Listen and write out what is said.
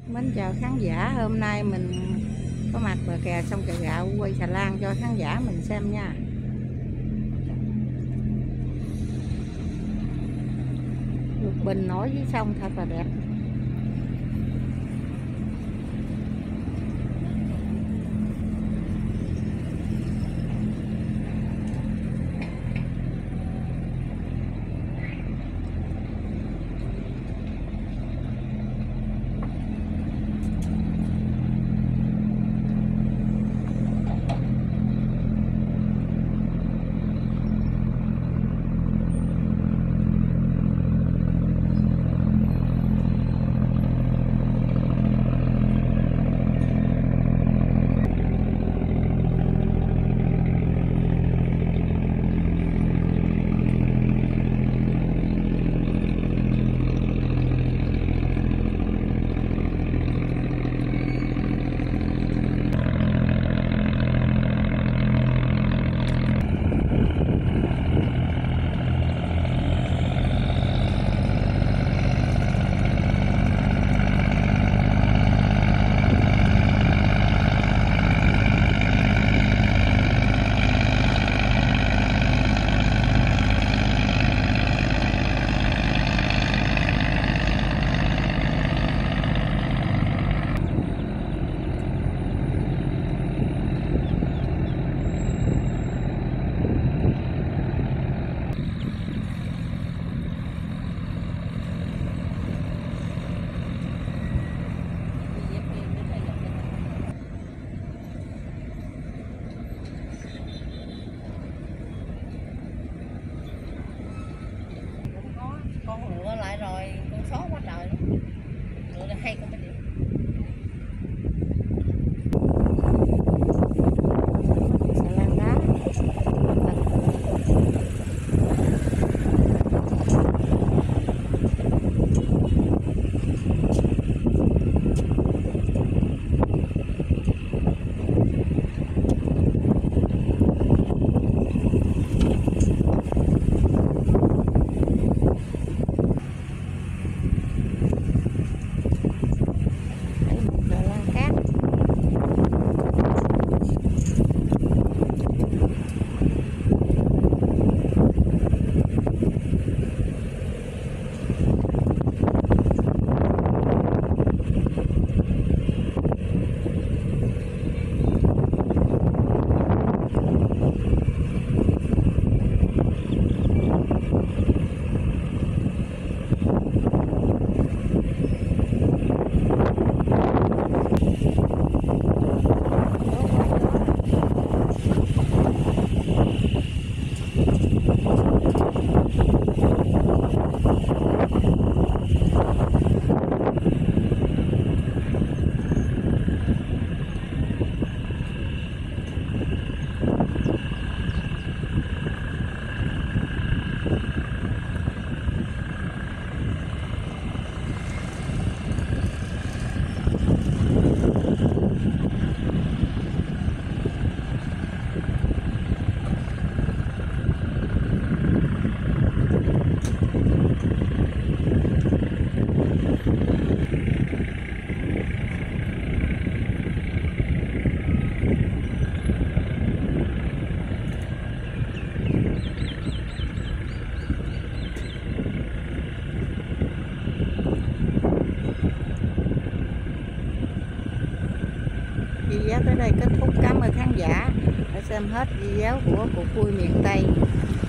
Mến chào khán giả, hôm nay mình có mặt bờ kè sông Chợ Gạo quay xà lan cho khán giả mình xem nha. Lục bình nổi dưới sông thật là đẹp. Con ngựa lại rồi, con sót quá trời luôn. Ngựa là hay con bên điểm. Xà lan đá. Video tới đây kết thúc. Cảm ơn khán giả đã xem hết video của cuộc vui miền Tây.